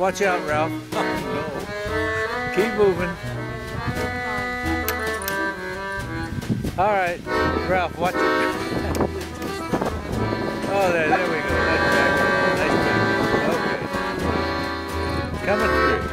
Watch out, Ralph. Oh, no. Keep moving. All right, Ralph, watch it. Oh, there we go. Nice back. Nice back. Okay. Coming through.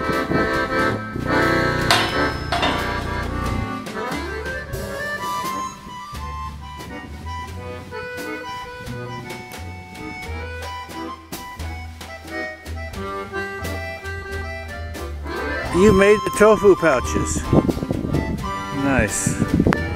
You made the tofu pouches. Nice.